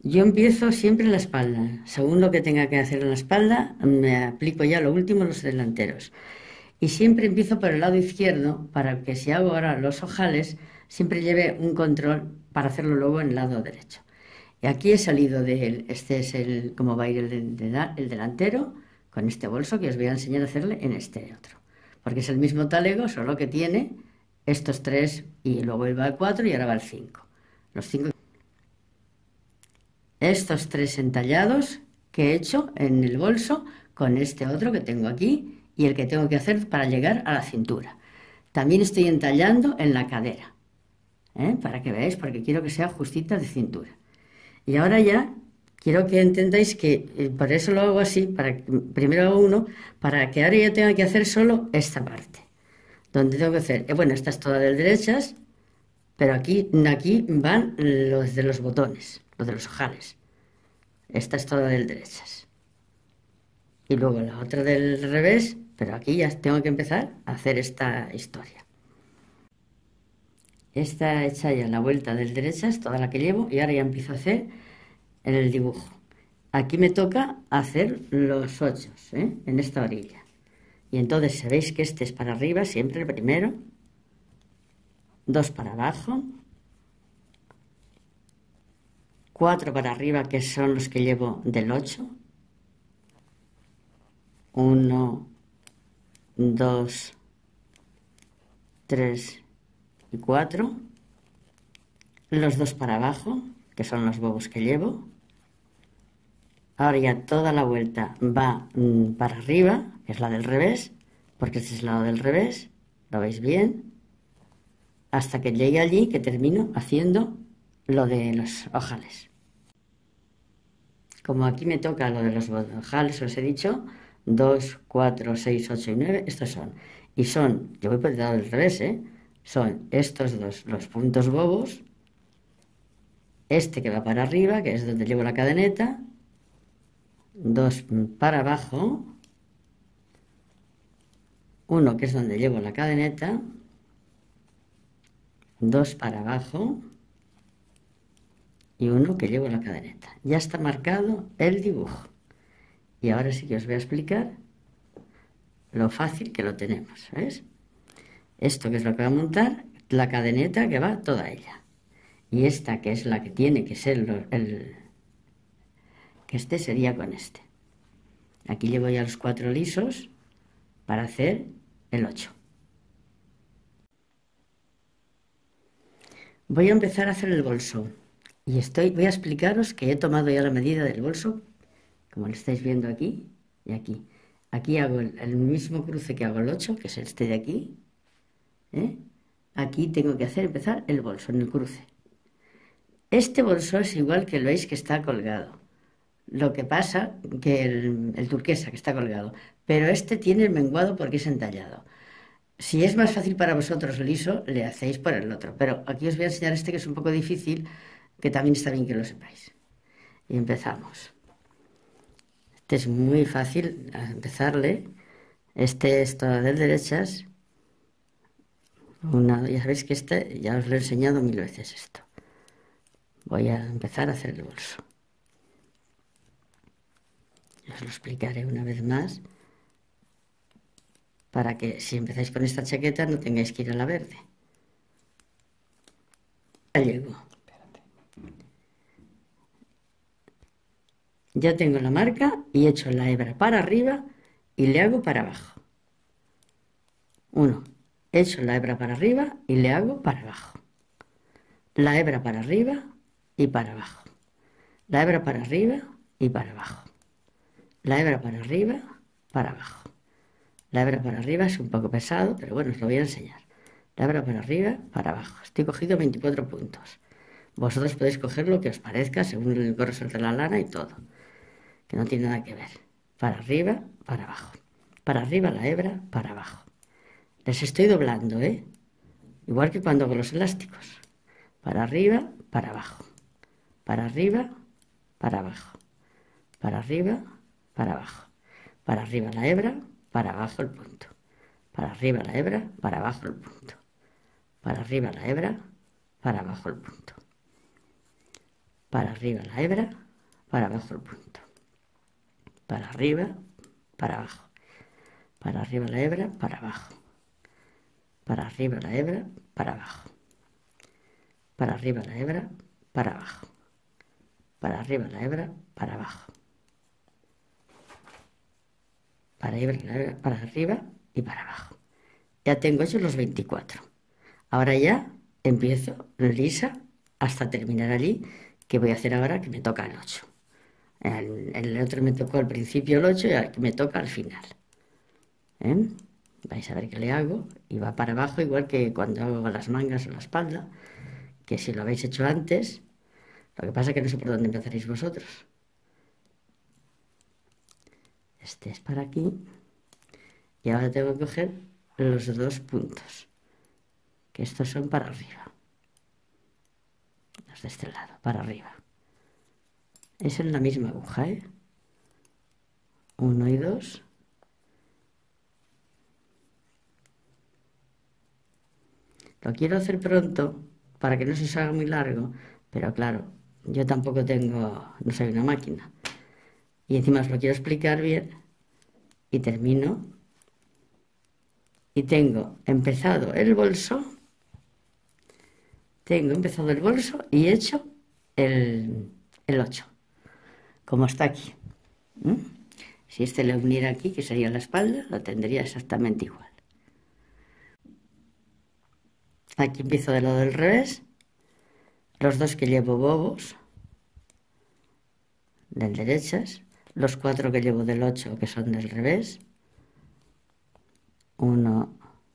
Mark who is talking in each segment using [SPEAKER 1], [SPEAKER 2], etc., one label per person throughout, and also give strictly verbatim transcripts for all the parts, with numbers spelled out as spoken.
[SPEAKER 1] Yo empiezo siempre en la espalda. Según lo que tenga que hacer en la espalda, me aplico ya lo último los delanteros. Y siempre empiezo por el lado izquierdo para que si hago ahora los ojales, siempre lleve un control para hacerlo luego en el lado derecho. Y aquí he salido de este es el cómo va a ir el, de, el delantero con este bolso que os voy a enseñar a hacerle en este otro. Porque es el mismo talego, solo que tiene estos tres y luego él va al cuatro y ahora va al cinco. Los cinco. Estos tres entallados que he hecho en el bolso con este otro que tengo aquí y el que tengo que hacer para llegar a la cintura. También estoy entallando en la cadera, ¿eh? Para que veáis, porque quiero que sea justita de cintura. Y ahora ya quiero que entendáis que eh, por eso lo hago así, para que, primero hago uno, para que ahora yo tenga que hacer solo esta parte, donde tengo que hacer, eh, bueno, esta es toda de derechas, pero aquí, aquí van los de los botones, los de los ojales. Esta es toda del derechas. Y luego la otra del revés, pero aquí ya tengo que empezar a hacer esta historia. Esta hecha ya la vuelta del derechas, toda la que llevo, y ahora ya empiezo a hacer el dibujo. Aquí me toca hacer los ocho, ¿eh? En esta orilla. Y entonces sabéis que este es para arriba, siempre el primero. Dos para abajo. Cuatro para arriba, que son los que llevo del ocho. Uno, dos, tres y cuatro. Los dos para abajo, que son los bobos que llevo. Ahora ya toda la vuelta va mmm, para arriba, que es la del revés, porque este es el lado del revés, lo veis bien, hasta que llegue allí, que termino haciendo lo de los ojales. Como aquí me toca lo de los ojales, os he dicho, dos, cuatro, seis, ocho y nueve, estos son. Y son, yo voy por el lado del revés, ¿eh? Son estos dos, los puntos bobos, este que va para arriba, que es donde llevo la cadeneta, dos para abajo, uno que es donde llevo la cadeneta, dos para abajo y uno que llevo la cadeneta. Ya está marcado el dibujo. Y ahora sí que os voy a explicar lo fácil que lo tenemos, ¿ves? Esto que es lo que va a montar, la cadeneta que va toda ella. Y esta que es la que tiene que ser lo, el... que este sería con este. Aquí llevo ya los cuatro lisos para hacer el ocho. Voy a empezar a hacer el bolso. Y estoy, voy a explicaros que he tomado ya la medida del bolso, como lo estáis viendo aquí y aquí. Aquí hago el, el mismo cruce que hago el ocho, que es este de aquí. ¿eh? Aquí tengo que hacer empezar el bolso en el cruce. Este bolso es igual que el veis que está colgado. Lo que pasa que el, el turquesa que está colgado, pero este tiene el menguado porque es entallado. Si es más fácil para vosotros liso, le hacéis por el otro, pero aquí os voy a enseñar este que es un poco difícil, que también está bien que lo sepáis. Y empezamos. Este es muy fácil a empezarle. Este es todo del derechas. Una, ya sabéis que este ya os lo he enseñado mil veces esto. Voy a empezar a hacer el bolso. Os lo explicaré una vez más para que si empezáis con esta chaqueta no tengáis que ir a la verde. Ya llego. Ya tengo la marca y he hecho la hebra para arriba y le hago para abajo. Uno, he hecho la hebra para arriba y le hago para abajo. La hebra para arriba y para abajo. La hebra para arriba y para abajo. La hebra para arriba, para abajo. La hebra para arriba es un poco pesado, pero bueno, os lo voy a enseñar. La hebra para arriba, para abajo. Estoy cogido veinticuatro puntos. Vosotros podéis coger lo que os parezca según el grosor de la lana y todo, que no tiene nada que ver. Para arriba, para abajo. Para arriba la hebra, para abajo. Les estoy doblando, ¿eh? Igual que cuando hago los elásticos. Para arriba, para abajo. Para arriba, para abajo. Para arriba, para abajo. Para arriba la hebra, para abajo el punto. Para arriba la hebra, para abajo el punto. Para arriba la hebra, para abajo el punto. para arriba la hebra, para abajo el punto, para arriba, para abajo, para arriba la hebra, para abajo, para arriba la hebra, para abajo, para arriba la hebra, para abajo, para arriba la hebra, para abajo, para, hebra, la hebra, para arriba y para abajo. Ya tengo hechos los veinticuatro. Ahora ya empiezo lisa hasta terminar allí, que voy a hacer ahora, que me toca el ocho. En el otro me tocó al principio el ocho y aquí me toca al final. ¿Eh? Vais a ver qué le hago, y va para abajo igual que cuando hago las mangas o la espalda, que si lo habéis hecho antes, lo que pasa es que no sé por dónde empezaréis vosotros. Este es para aquí, y ahora tengo que coger los dos puntos, que estos son para arriba, los de este lado, para arriba. Es en la misma aguja, ¿eh? Uno y dos. Lo quiero hacer pronto para que no se os haga muy largo, pero claro, yo tampoco tengo, no soy una máquina. Y encima os lo quiero explicar bien y termino. Y tengo empezado el bolso, tengo empezado el bolso y hecho el, el ocho, como está aquí. ¿Mm? Si este le uniera aquí, que sería la espalda, lo tendría exactamente igual. Aquí empiezo del lado del revés, los dos que llevo bobos, del derechas, los cuatro que llevo del ocho que son del revés, uno,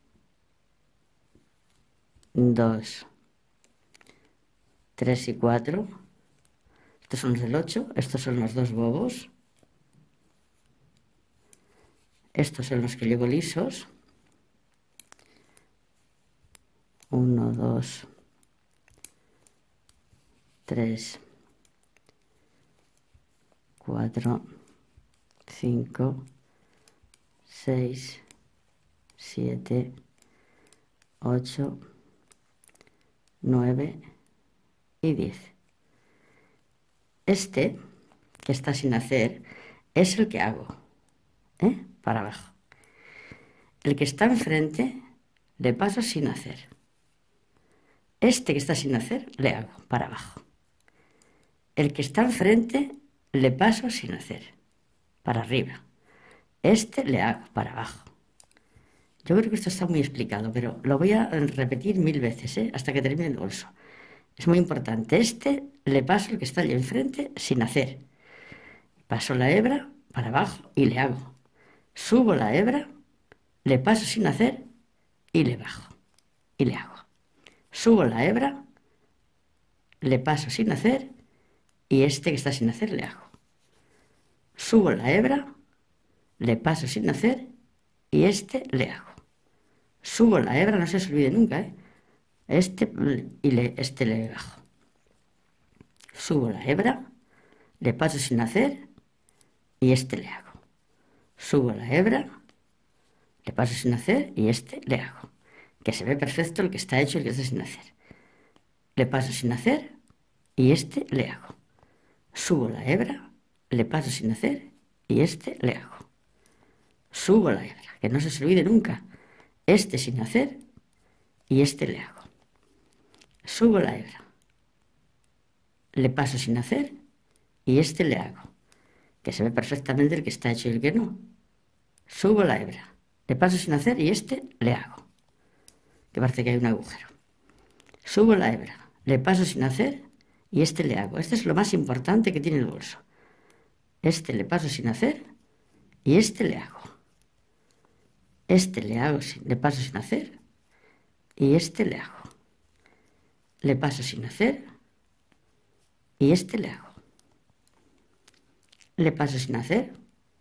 [SPEAKER 1] dos, tres y cuatro, estos son los del ocho, estos son los dos bobos, estos son los que llevo lisos, uno, dos, tres, cuatro, cinco, seis, siete, ocho, nueve y diez. Este, que está sin hacer, es el que hago, ¿eh? Para abajo. El que está enfrente le paso sin hacer. Este que está sin hacer le hago para abajo. El que está enfrente le paso sin hacer, para arriba. Este le hago para abajo. Yo creo que esto está muy explicado, pero lo voy a repetir mil veces, ¿eh? Hasta que termine el bolso. Es muy importante. Este le paso el que está allí enfrente sin hacer. Paso la hebra para abajo y le hago. Subo la hebra, le paso sin hacer y le bajo. Y le hago. Subo la hebra, le paso sin hacer y este que está sin hacer le hago. Subo la hebra, le paso sin hacer y este le hago. Subo la hebra, no se os olvide nunca, ¿eh? Este y le, este le bajo. Subo la hebra, le paso sin hacer y este le hago. Subo la hebra, le paso sin hacer y este le hago. Que se ve perfecto el que está hecho y el que está sin hacer. Le paso sin hacer y este le hago. Subo la hebra, le paso sin hacer y este le hago. Subo la hebra, que no se os olvide nunca. Este sin hacer y este le hago. Subo la hebra, le paso sin hacer y este le hago. Que se ve perfectamente el que está hecho y el que no. Subo la hebra, le paso sin hacer y este le hago. Que parece que hay un agujero. Subo la hebra, le paso sin hacer y este le hago. Este es lo más importante que tiene el bolso. Este le paso sin hacer y este le hago. Este le hago, le paso sin hacer y este le hago. Le paso sin hacer y este le hago. Le paso sin hacer,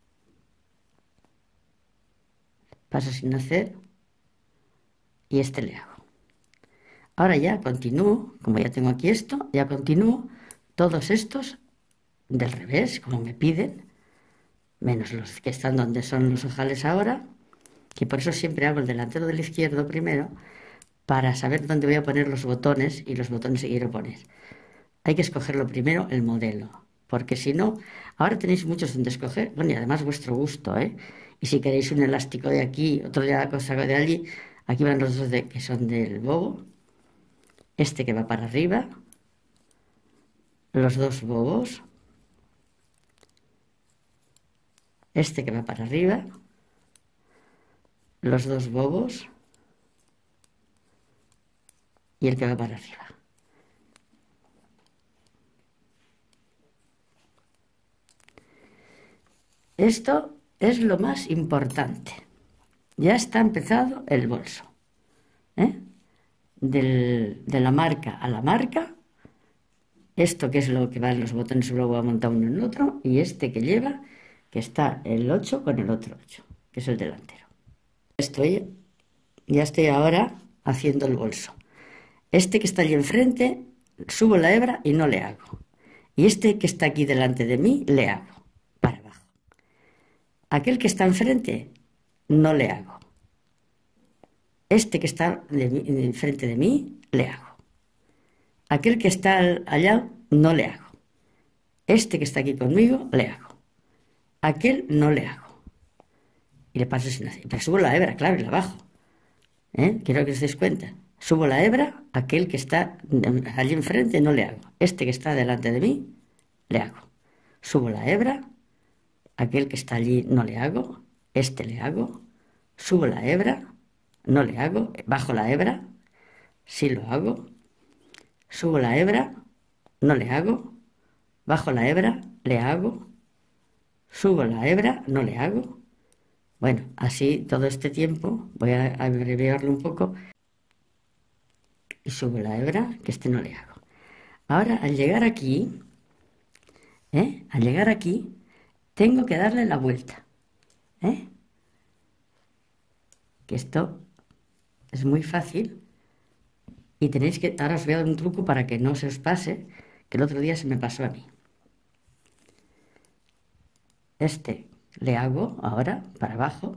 [SPEAKER 1] paso sin hacer y este le hago. Ahora ya continúo, como ya tengo aquí esto, ya continúo todos estos del revés, como me piden, menos los que están donde son los ojales ahora, que por eso siempre hago el delantero del izquierdo primero, para saber dónde voy a poner los botones y los botones que quiero poner. hay que escogerlo primero el modelo, porque si no, ahora tenéis muchos donde escoger, bueno, y además vuestro gusto, ¿eh? Y si queréis un elástico de aquí, otro de la cosa de allí, aquí van los dos de, que son del bobo, este que va para arriba, los dos bobos, este que va para arriba, los dos bobos y el que va para arriba. Esto es lo más importante. Ya está empezado el bolso, ¿eh? Del, de la marca a la marca. Esto que es lo que va en los botones, luego va montado uno en el otro, y este que lleva, que está el ocho con el otro ocho, que es el delantero. Estoy, ya estoy ahora haciendo el bolso. Este que está allí enfrente, subo la hebra y no le hago. Y este que está aquí delante de mí, le hago para abajo. Aquel que está enfrente, no le hago. Este que está de, de enfrente de mí, le hago. Aquel que está allá, no le hago. Este que está aquí conmigo, le hago. Aquel no le hago. Y le paso sin hacer. Pero subo la hebra, claro, y la bajo. ¿Eh? Quiero que os deis cuenta. Subo la hebra, aquel que está allí enfrente no le hago. Este que está delante de mí, le hago. Subo la hebra, aquel que está allí no le hago. Este le hago. Subo la hebra, no le hago. Bajo la hebra, sí lo hago. Subo la hebra, no le hago. Bajo la hebra, le hago. Subo la hebra, no le hago. Bueno, así todo este tiempo, voy a abreviarlo un poco. Y subo la hebra, que este no le hago. Ahora, al llegar aquí, ¿eh? Al llegar aquí, tengo que darle la vuelta, ¿eh? Que esto es muy fácil. Y tenéis que, ahora os voy a dar un truco para que no se os pase, que el otro día se me pasó a mí. Este le hago ahora para abajo.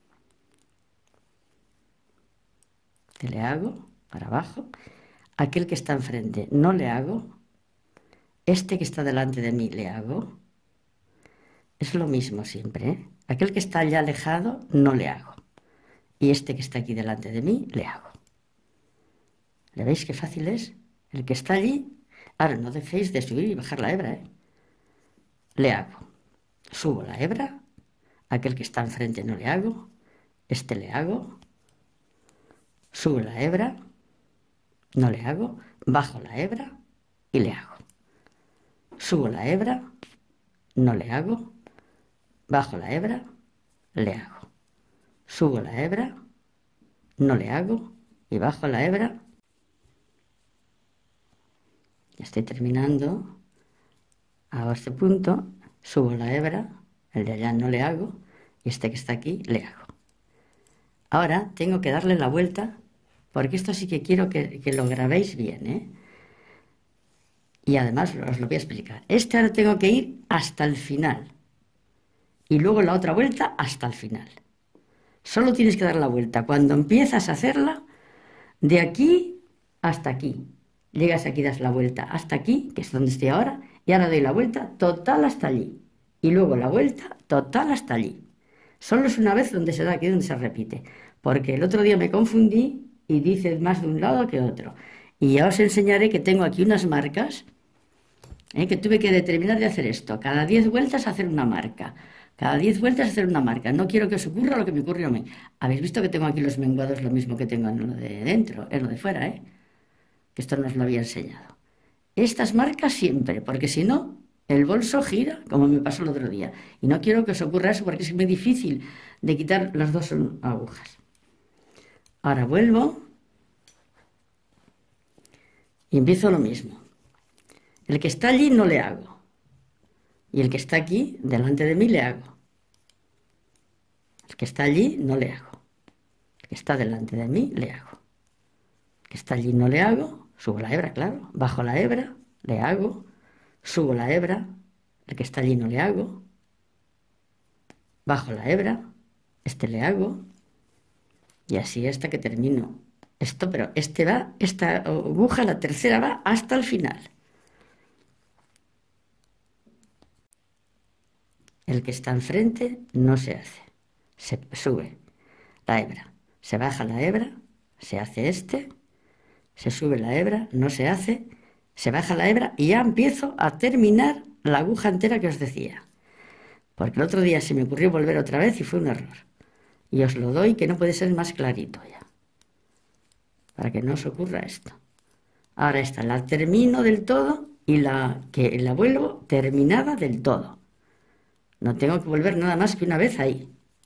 [SPEAKER 1] Este le hago para abajo. Aquel que está enfrente no le hago. Este que está delante de mí le hago. Es lo mismo siempre, ¿eh? Aquel que está allá alejado no le hago. Y este que está aquí delante de mí le hago. ¿Le veis qué fácil es? El que está allí, ahora no dejéis de subir y bajar la hebra, ¿eh? Le hago. Subo la hebra, aquel que está enfrente no le hago, este le hago, subo la hebra, no le hago, bajo la hebra y le hago. Subo la hebra, no le hago, bajo la hebra, le hago. Subo la hebra, no le hago y bajo la hebra. Ya estoy terminando. Hago este punto, subo la hebra, el de allá no le hago, y este que está aquí le hago. Ahora tengo que darle la vuelta, porque esto sí que quiero que, que lo grabéis bien, ¿eh? Y además os lo voy a explicar. Este ahora tengo que ir hasta el final, y luego la otra vuelta hasta el final. Solo tienes que dar la vuelta. Cuando empiezas a hacerla, de aquí hasta aquí. Llegas aquí, das la vuelta hasta aquí, que es donde estoy ahora, y ahora doy la vuelta total hasta allí. Y luego la vuelta total hasta allí. Solo es una vez donde se da aquí, donde se repite. Porque el otro día me confundí y dice más de un lado que otro. Y ya os enseñaré que tengo aquí unas marcas, ¿eh? Que tuve que determinar de hacer esto. Cada diez vueltas hacer una marca. Cada diez vueltas hacer una marca. No quiero que os ocurra lo que me ocurrió a mí. Habéis visto que tengo aquí los menguados, lo mismo que tengo en lo de dentro, en lo de fuera, ¿eh? Que esto no os lo había enseñado. Estas marcas siempre, porque si no, el bolso gira, como me pasó el otro día. Y no quiero que os ocurra eso porque es muy difícil de quitar las dos agujas. Ahora vuelvo y empiezo lo mismo. El que está allí no le hago. Y el que está aquí, delante de mí, le hago. El que está allí no le hago. El que está delante de mí, le hago. El que está allí no le hago. Subo la hebra, claro. Bajo la hebra, le hago. Subo la hebra. El que está allí no le hago. Bajo la hebra. Este le hago. Y así hasta que termino esto. Pero este va, esta aguja, la tercera va hasta el final. el que está enfrente no se hace. Se sube la hebra, se baja la hebra, se hace este, se sube la hebra, no se hace, se baja la hebra y ya empiezo a terminar la aguja entera que os decía. Porque el otro día se me ocurrió volver otra vez y fue un error. Y os lo doy que no puede ser más clarito ya. Para que no os ocurra esto. Ahora esta la termino del todo y la que la vuelvo terminada del todo. No tengo que volver nada más que una vez ahí.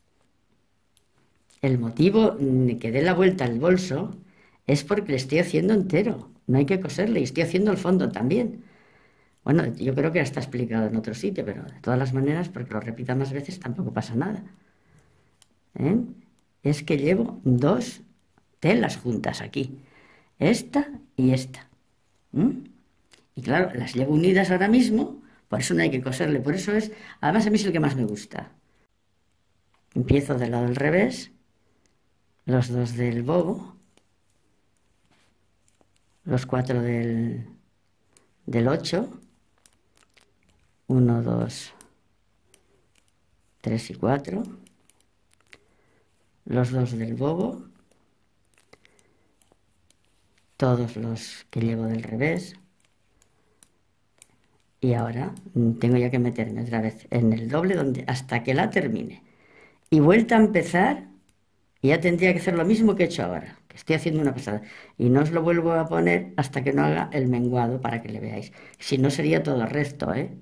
[SPEAKER 1] El motivo de que dé la vuelta al bolso es porque le estoy haciendo entero. No hay que coserle y estoy haciendo el fondo también. Bueno, yo creo que ya está explicado en otro sitio, pero de todas las maneras, porque lo repita más veces, tampoco pasa nada. ¿Eh? Es que llevo dos telas juntas aquí. Esta y esta. ¿Mm? Y claro, las llevo unidas ahora mismo, por eso no hay que coserle. Por eso es, además a mí es el que más me gusta. Empiezo del lado del revés, los dos del bobo, los cuatro del, del ocho, uno, dos, tres y cuatro, los dos del bobo, todos los que llevo del revés, y ahora tengo ya que meterme otra vez en el doble donde, hasta que la termine. Y vuelta a empezar, y ya tendría que hacer lo mismo que he hecho ahora, que estoy haciendo una pasada. Y no os lo vuelvo a poner hasta que no haga el menguado para que le veáis. Si no sería todo recto, ¿eh?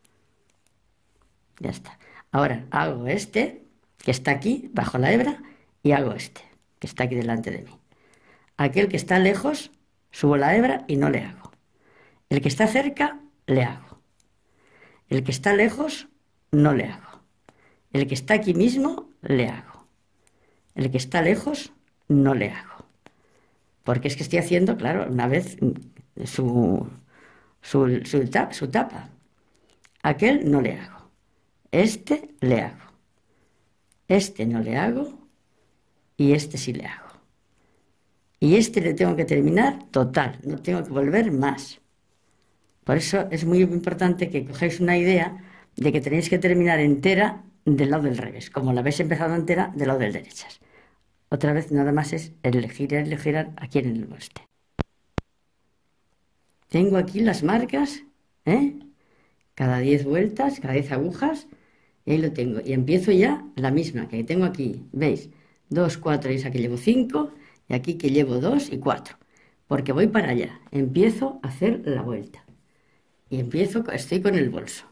[SPEAKER 1] Ya está. Ahora hago este, que está aquí, bajo la hebra, y hago este, que está aquí delante de mí. Aquel que está lejos, subo la hebra y no le hago. El que está cerca, le hago. El que está lejos, no le hago. El que está aquí mismo, le hago. El que está lejos, no le hago. Porque es que estoy haciendo, claro, una vez su, su, su, tapa, su tapa. Aquel no le hago. Este le hago. Este no le hago. Y este sí le hago. Y este le tengo que terminar total. No tengo que volver más. Por eso es muy importante que cojáis una idea de que tenéis que terminar entera del lado del revés, como la habéis empezado entera del lado del derechas. Otra vez nada más es elegir, elegir aquí en el boste. Tengo aquí las marcas, ¿eh? Cada diez vueltas, cada diez agujas, y ahí lo tengo. Y empiezo ya la misma que tengo aquí, ¿veis? dos, cuatro, y aquí llevo cinco, y aquí que llevo dos y cuatro. Porque voy para allá, empiezo a hacer la vuelta. Y empiezo, estoy con el bolso.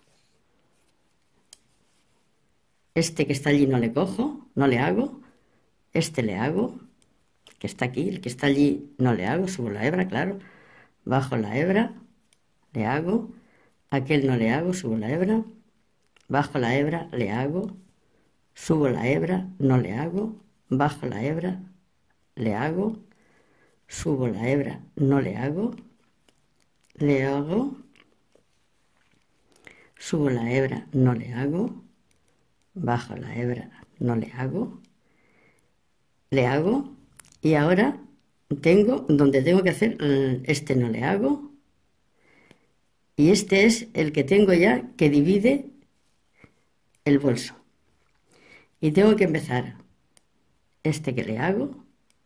[SPEAKER 1] Este que está allí no le cojo, no le hago. Este le hago, que está aquí, el que está allí no le hago, subo la hebra, claro. Bajo la hebra, le hago. Aquel no le hago, subo la hebra. Bajo la hebra, le hago. Subo la hebra, no le hago. Bajo la hebra, le hago. Subo la hebra, no le hago. Le hago. Subo la hebra, no le hago. Bajo la hebra, no le hago. Le hago. Y ahora tengo donde tengo que hacer, este no le hago. Y este es el que tengo ya que divide el bolso. Y tengo que empezar este que le hago.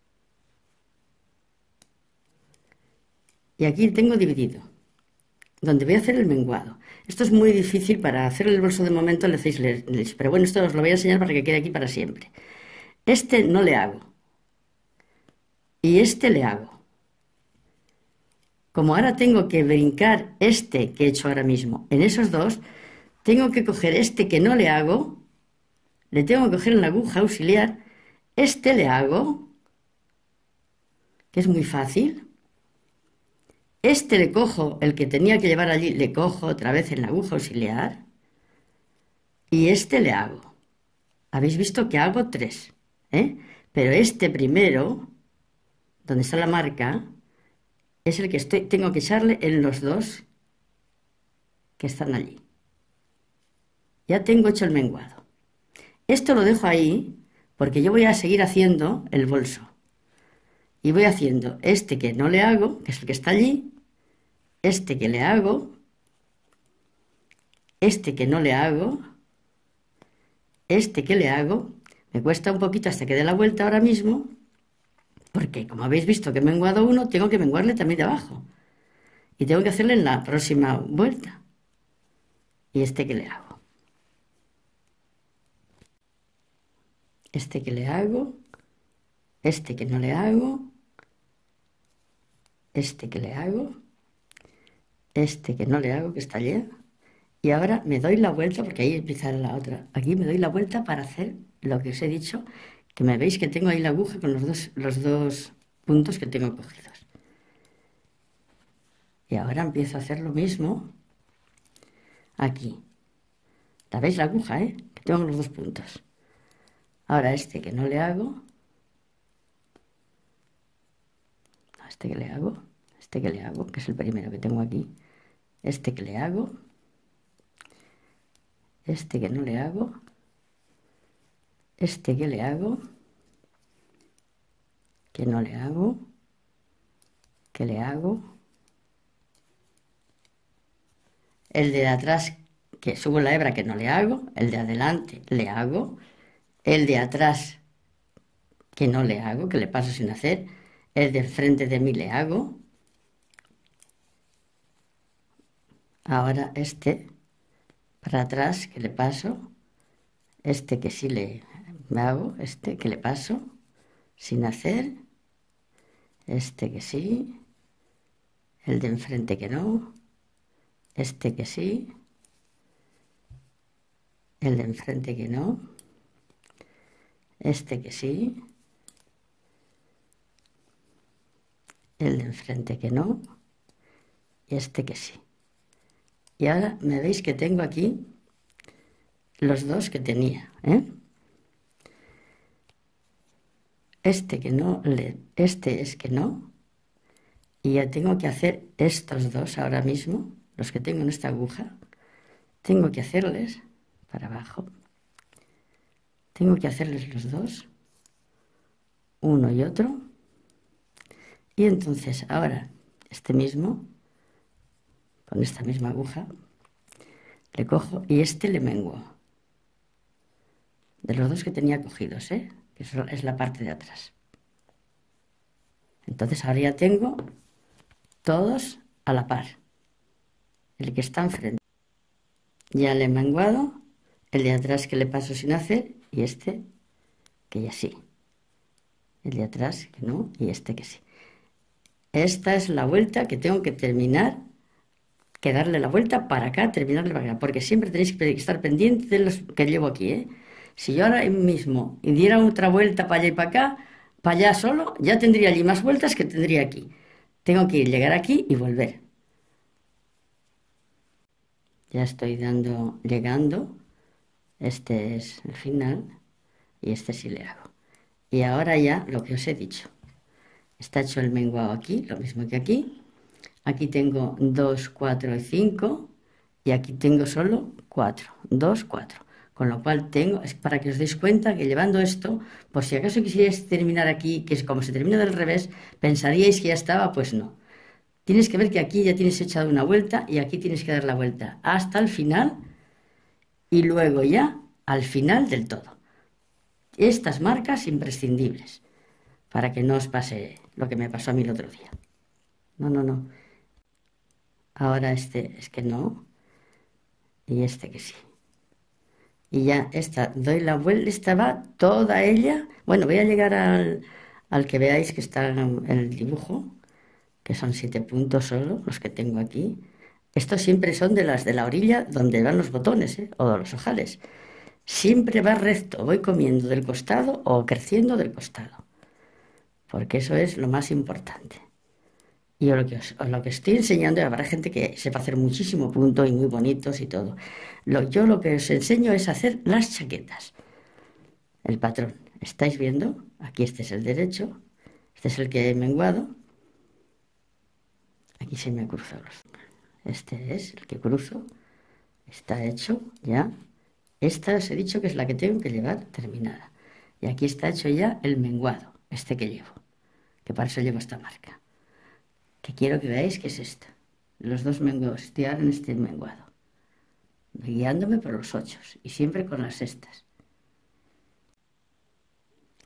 [SPEAKER 1] Y aquí tengo dividido, donde voy a hacer el menguado. Esto es muy difícil para hacer el bolso de momento, le hacéis les, pero bueno, esto os lo voy a enseñar para que quede aquí para siempre. Este no le hago. Y este le hago. Como ahora tengo que brincar este que he hecho ahora mismo en esos dos, tengo que coger este que no le hago, le tengo que coger en la aguja auxiliar, este le hago, que es muy fácil. Este le cojo, el que tenía que llevar allí, le cojo otra vez en la aguja auxiliar. Y este le hago. Habéis visto que hago tres, ¿eh? Pero este primero, donde está la marca, es el que estoy, tengo que echarle en los dos que están allí. Ya tengo hecho el menguado. Esto lo dejo ahí porque yo voy a seguir haciendo el bolso. Y voy haciendo este que no le hago, que es el que está allí, este que le hago, este que no le hago, este que le hago, me cuesta un poquito hasta que dé la vuelta ahora mismo, porque como habéis visto que he menguado uno, tengo que menguarle también de abajo. Y tengo que hacerle en la próxima vuelta. ¿Y este que le hago? Este que le hago, este que no le hago, este que le hago, este que no le hago, que está allí. Y ahora me doy la vuelta, porque ahí empieza la otra. Aquí me doy la vuelta para hacer lo que os he dicho, que me veis que tengo ahí la aguja con los dos, los dos puntos que tengo cogidos. Y ahora empiezo a hacer lo mismo aquí. ¿La veis la aguja, eh? Que tengo los dos puntos. Ahora este que no le hago, este que le hago, este que le hago, que es el primero que tengo aquí, este que le hago, este que no le hago, este que le hago, que no le hago, que le hago, el de atrás que subo la hebra que no le hago, el de adelante le hago, el de atrás que no le hago, que le paso sin hacer, el de frente de mí le hago, ahora este para atrás que le paso, este que sí le me hago, este que le paso sin hacer, este que sí, el de enfrente que no, este que sí, el de enfrente que no, este que sí, el de enfrente que no, y este que sí. Y ahora me veis que tengo aquí los dos que tenía, ¿eh? Este que no, le, este es que no, y ya tengo que hacer estos dos ahora mismo, los que tengo en esta aguja, tengo que hacerles para abajo, tengo que hacerles los dos, uno y otro, y entonces ahora este mismo, con esta misma aguja, le cojo y este le menguo, de los dos que tenía cogidos, ¿eh? Que eso es la parte de atrás. Entonces ahora ya tengo todos a la par, el que está enfrente. Ya le he menguado, el de atrás que le paso sin hacer y este que ya sí. El de atrás que no y este que sí. Esta es la vuelta que tengo que terminar, que darle la vuelta para acá, terminarle para acá, porque siempre tenéis que estar pendientes de los que llevo aquí, ¿eh? Si yo ahora mismo diera otra vuelta para allá y para acá, para allá solo, ya tendría allí más vueltas que tendría aquí. Tengo que ir, llegar aquí y volver. Ya estoy dando, llegando. Este es el final y este sí le hago. Y ahora ya lo que os he dicho. Está hecho el menguado aquí, lo mismo que aquí. Aquí tengo dos, cuatro y cinco. Y aquí tengo solo cuatro. dos, cuatro. Con lo cual tengo, es para que os deis cuenta que llevando esto, por si acaso quisierais terminar aquí, que es como se termina del revés, pensaríais que ya estaba, pues no. Tienes que ver que aquí ya tienes echado una vuelta y aquí tienes que dar la vuelta hasta el final y luego ya al final del todo. Estas marcas imprescindibles para que no os pase lo que me pasó a mí el otro día. No, no, no. Ahora este es que no y este que sí. Y ya esta, doy la vuelta, esta va toda ella. Bueno, voy a llegar al, al que veáis que está en el dibujo, que son siete puntos solo, los que tengo aquí. Estos siempre son de las de la orilla donde van los botones, ¿eh? O los ojales. Siempre va recto, voy comiendo del costado o creciendo del costado, porque eso es lo más importante. Y yo lo que, os, lo que estoy enseñando, habrá gente que sepa hacer muchísimo punto y muy bonitos y todo. Lo, yo lo que os enseño es hacer las chaquetas. El patrón, ¿estáis viendo? Aquí este es el derecho, este es el que he menguado. Aquí se me ha cruzado. Este es el que cruzo. Está hecho ya. Esta os he dicho que es la que tengo que llevar terminada. Y aquí está hecho ya el menguado, este que llevo, que para eso llevo esta marca. Que quiero que veáis que es esta. Los dos menguados, estoy ahora en este menguado. Guiándome por los ochos y siempre con las sextas.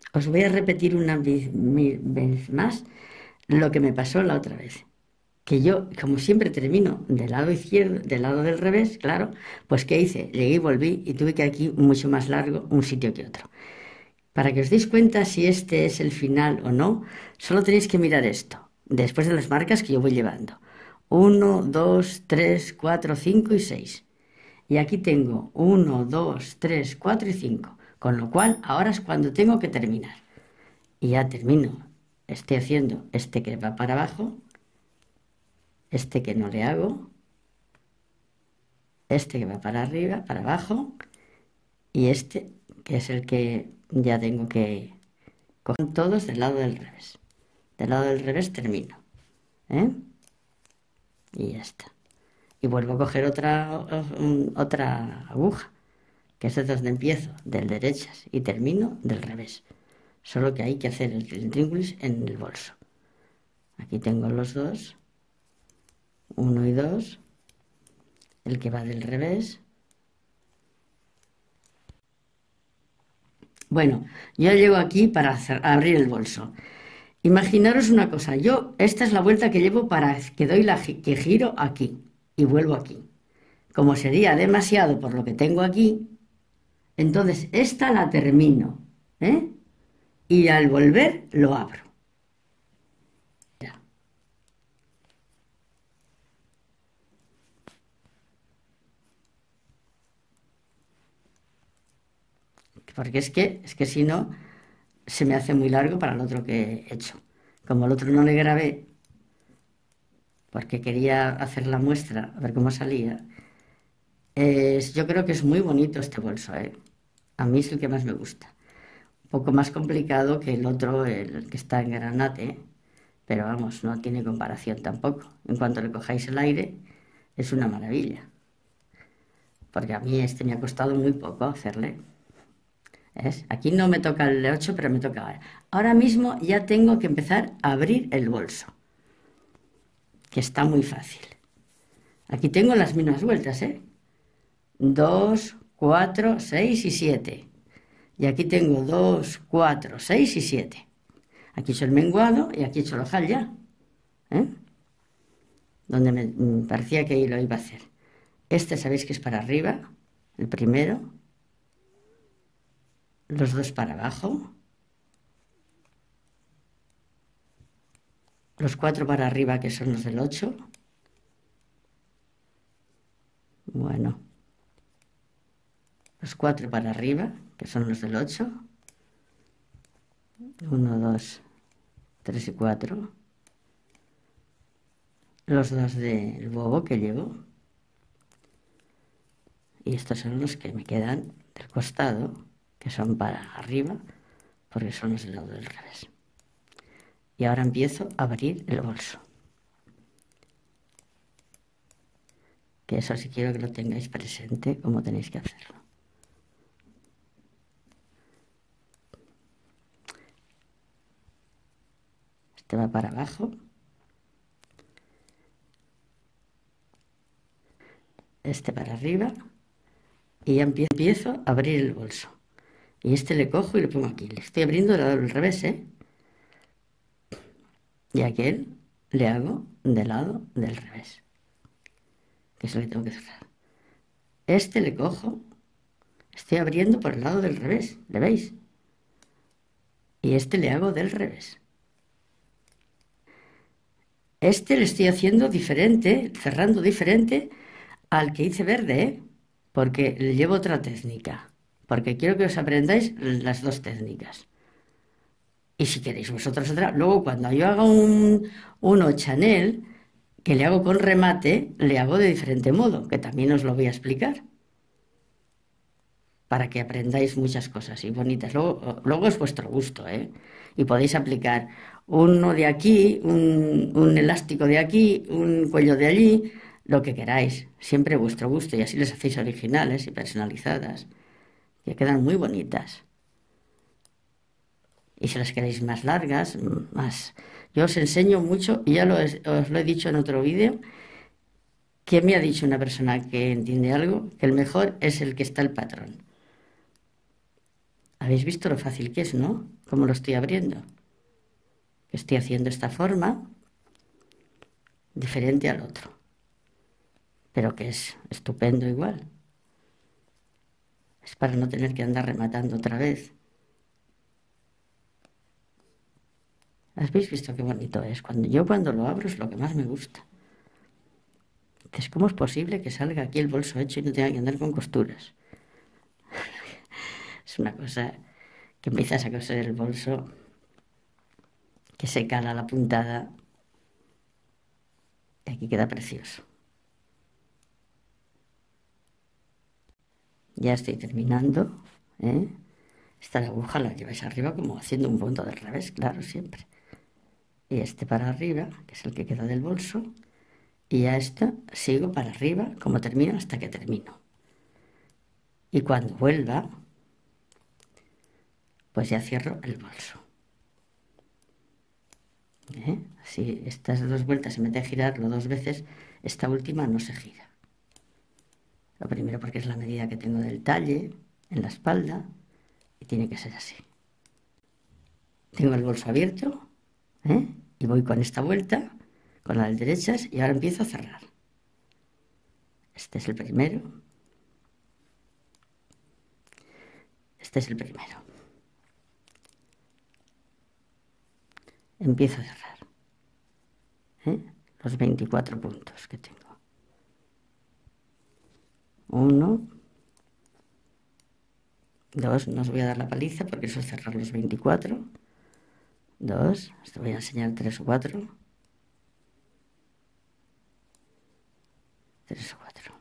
[SPEAKER 1] Os voy a repetir una vez vez más lo que me pasó la otra vez. Que yo, como siempre, termino del lado izquierdo, del lado del revés, claro, pues ¿qué hice? Llegué y volví y tuve que aquí mucho más largo un sitio que otro. Para que os deis cuenta si este es el final o no, solo tenéis que mirar esto, después de las marcas que yo voy llevando. uno, dos, tres, cuatro, cinco y seis. Y aquí tengo uno, dos, tres, cuatro y cinco. Con lo cual, ahora es cuando tengo que terminar. Y ya termino. Estoy haciendo este que va para abajo, este que no le hago, este que va para arriba, para abajo, y este que es el que ya tengo que coger todos del lado del revés. Del lado del revés termino. ¿eh? Y ya está. Y vuelvo a coger otra, otra aguja, que es de donde empiezo, del derechas, y termino del revés. Solo que hay que hacer el intríngulis en el bolso. Aquí tengo los dos, uno y dos, el que va del revés. Bueno, yo llego aquí para hacer, abrir el bolso. Imaginaros una cosa, yo, esta es la vuelta que llevo para que doy la que giro aquí y vuelvo aquí. Como sería demasiado por lo que tengo aquí, entonces esta la termino, ¿eh? Y al volver lo abro. Porque es que, es que si no, se me hace muy largo para el otro que he hecho. Como el otro no le grabé, porque quería hacer la muestra, a ver cómo salía, es, yo creo que es muy bonito este bolso, ¿eh? A mí es el que más me gusta. Un poco más complicado que el otro, el que está en granate, pero vamos, no tiene comparación tampoco. En cuanto le cojáis el aire, es una maravilla. Porque a mí este me ha costado muy poco hacerle. ¿Ves? Aquí no me toca el ocho, pero me toca ahora. Ahora mismo ya tengo que empezar a abrir el bolso, que está muy fácil. Aquí tengo las mismas vueltas, ¿eh? dos, cuatro, seis y siete. Y aquí tengo dos, cuatro, seis y siete. Aquí he hecho el menguado y aquí he hecho el ojal ya. ¿eh? Donde me parecía que lo iba a hacer. Este sabéis que es para arriba, el primero. Los dos para abajo. Los cuatro para arriba, que son los del ocho. Bueno. Los cuatro para arriba, que son los del ocho. uno, dos, tres y cuatro. Los dos del bobo que llevo. Y estos son los que me quedan del costado, que son para arriba, porque son los del lado del revés. Y ahora empiezo a abrir el bolso. Que eso sí quiero que lo tengáis presente, cómo tenéis que hacerlo. Este va para abajo. Este para arriba. Y ya empiezo a abrir el bolso. Y este le cojo y lo pongo aquí. Le estoy abriendo del lado del revés, ¿eh? Y aquel le hago del lado del revés. Que es lo que tengo que cerrar. Este le cojo. Estoy abriendo por el lado del revés. ¿Le veis? Y este le hago del revés. Este le estoy haciendo diferente, cerrando diferente al que hice verde, ¿eh? Porque le llevo otra técnica. Porque quiero que os aprendáis las dos técnicas. Y si queréis vosotros otra, luego cuando yo haga un uno Chanel, que le hago con remate, le hago de diferente modo, que también os lo voy a explicar. Para que aprendáis muchas cosas y bonitas. Luego, luego es vuestro gusto, ¿eh? Y podéis aplicar uno de aquí, un, un elástico de aquí, un cuello de allí, lo que queráis. Siempre vuestro gusto y así les hacéis originales y personalizadas, que quedan muy bonitas. Y si las queréis más largas, más... Yo os enseño mucho, y ya lo es, os lo he dicho en otro vídeo, que me ha dicho una persona que entiende algo, que el mejor es el que está el patrón. Habéis visto lo fácil que es, ¿no? Cómo lo estoy abriendo. Estoy haciendo esta forma diferente al otro, pero que es estupendo igual. Es para no tener que andar rematando otra vez. ¿Habéis visto qué bonito es? Cuando, yo cuando lo abro es lo que más me gusta. Dices, ¿cómo es posible que salga aquí el bolso hecho y no tenga que andar con costuras? Es una cosa que empiezas a coser el bolso, que se cala la puntada y aquí queda precioso. Ya estoy terminando, ¿eh? Esta aguja la lleváis arriba como haciendo un punto del revés, claro, siempre. Y este para arriba, que es el que queda del bolso, y ya esto sigo para arriba como termino hasta que termino. Y cuando vuelva, pues ya cierro el bolso. ¿Eh? Si estas dos vueltas se mete a girarlo dos veces, esta última no se gira. Lo primero porque es la medida que tengo del talle en la espalda y tiene que ser así. Tengo el bolso abierto, ¿eh? Y voy con esta vuelta, con la de derechas, y ahora empiezo a cerrar. Este es el primero. Este es el primero. Empiezo a cerrar, ¿eh? Los veinticuatro puntos que tengo. Uno, dos, no os voy a dar la paliza porque eso es cerrar los veinticuatro. Dos, os voy a enseñar tres o cuatro. Tres o cuatro.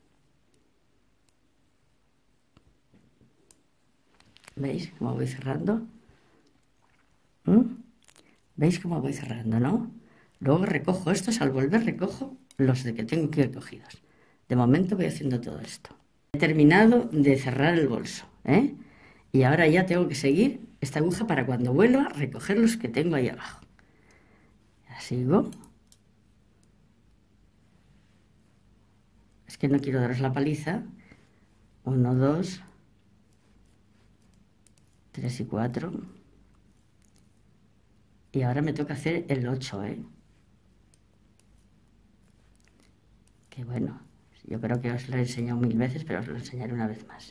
[SPEAKER 1] ¿Veis cómo voy cerrando? ¿Mm? ¿Veis cómo voy cerrando, no? Luego recojo estos, al volver recojo los de que tengo aquí recogidos. De momento voy haciendo todo esto. He terminado de cerrar el bolso, ¿eh? Y ahora ya tengo que seguir esta aguja para cuando vuelva recoger los que tengo ahí abajo. Ya sigo. Es que no quiero daros la paliza. Uno, dos, tres y cuatro. Y ahora me toca hacer el ocho, ¿eh? Que bueno, yo creo que os lo he enseñado mil veces, pero os lo enseñaré una vez más.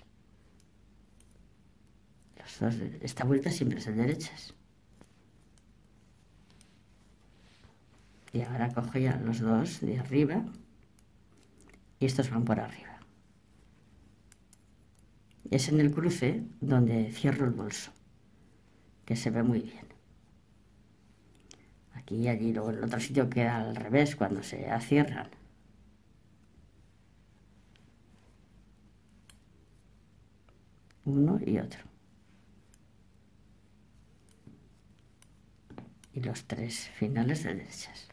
[SPEAKER 1] Los dos, esta vuelta siempre es de derechas. Y ahora cojo ya los dos de arriba y estos van por arriba. Es en el cruce donde cierro el bolso, que se ve muy bien. Aquí y allí, luego en el otro sitio queda al revés cuando se cierran. Uno y otro. Y los tres finales de derechas.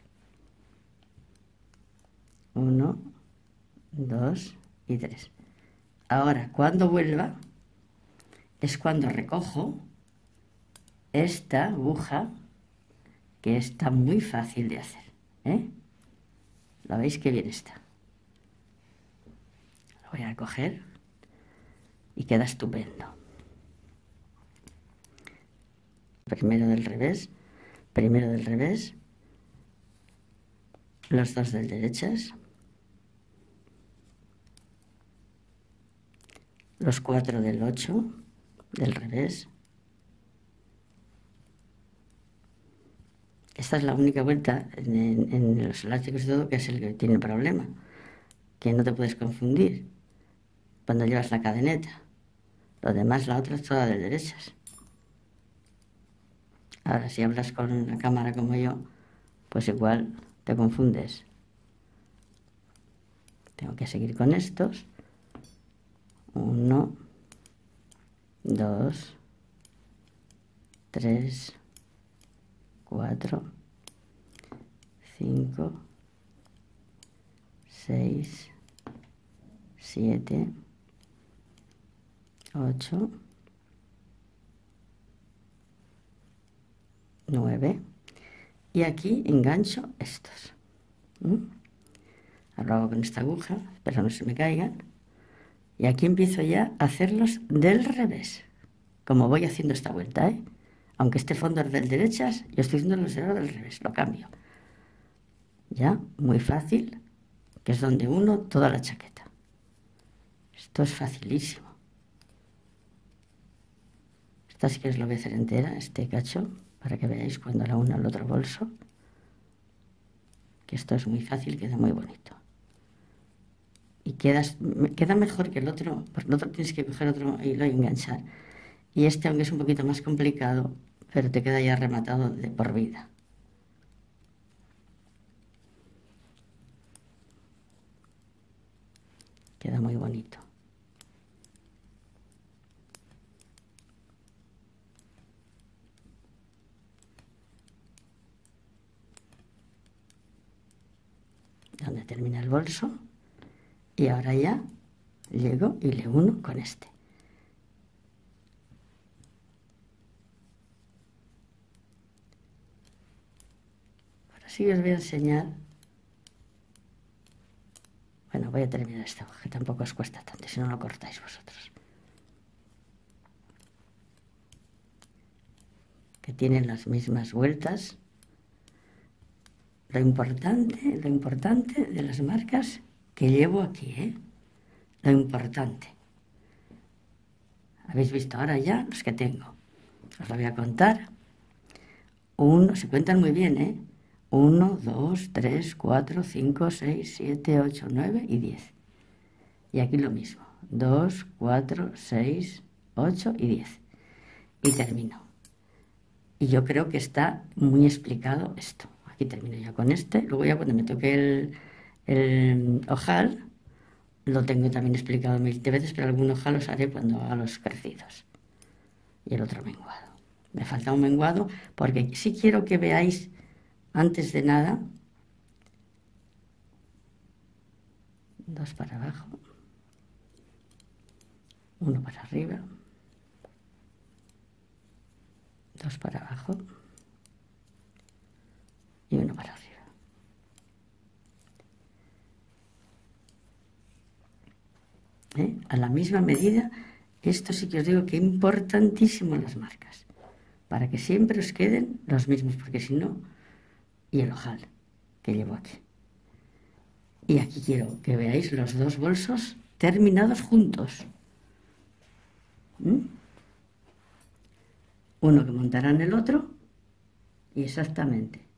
[SPEAKER 1] Uno, dos y tres. Ahora, cuando vuelva, es cuando recojo esta aguja, que está muy fácil de hacer, ¿eh? ¿Lo veis qué bien está? Lo voy a coger y queda estupendo. Primero del revés, primero del revés, los dos del derechas, los cuatro del ocho del revés. Esta es la única vuelta en, en los elásticos y todo que es el que tiene el problema, que no te puedes confundir cuando llevas la cadeneta. Lo demás, la otra es toda de derechas. Ahora, si hablas con una cámara como yo, pues igual te confundes. Tengo que seguir con estos. Uno, dos, tres, cuatro, cinco, seis, siete, ocho, nueve. Y aquí engancho estos. ¿Mm? Ahora lo hago con esta aguja, espero no se me caigan. Y aquí empiezo ya a hacerlos del revés. como voy haciendo esta vuelta, ¿eh? Aunque este fondo es del derechas, yo estoy haciendo el observador del revés, lo cambio. Ya, muy fácil, que es donde uno toda la chaqueta. Esto es facilísimo. Esta sí que os lo voy a hacer entera, este cacho, para que veáis cuando la uno al otro bolso. Que esto es muy fácil, queda muy bonito. Y quedas, queda mejor que el otro, porque el otro tienes que coger otro hilo y enganchar. Y este, aunque es un poquito más complicado, pero te queda ya rematado de por vida. Queda muy bonito. Donde termina el bolso. Y ahora ya llego y le uno con este. Ahora sí os voy a enseñar. Bueno, voy a terminar esto, que tampoco os cuesta tanto, si no lo cortáis vosotros. Que tienen las mismas vueltas. Lo importante, lo importante de las marcas que llevo aquí, ¿eh? Lo importante. Habéis visto ahora ya los que tengo. Os lo voy a contar. Uno, se cuentan muy bien, ¿eh? Uno, dos, tres, cuatro, cinco, seis, siete, ocho, nueve y diez. Y aquí lo mismo. Dos, cuatro, seis, ocho y diez. Y termino. Y yo creo que está muy explicado esto. Aquí termino ya con este. Luego ya cuando me toque el, el ojal, lo tengo también explicado mil veces, pero algún ojal los haré cuando haga los crecidos. Y el otro menguado. Me falta un menguado porque sí quiero que veáis, antes de nada, dos para abajo, uno para arriba, dos para abajo y uno para arriba. ¿Eh? A la misma medida, esto sí que os digo que es importantísimo las marcas, para que siempre os queden los mismos, porque si no, y el ojal que llevo aquí. Y aquí quiero que veáis los dos bolsos terminados juntos. ¿Mm? Uno que montará en el otro y exactamente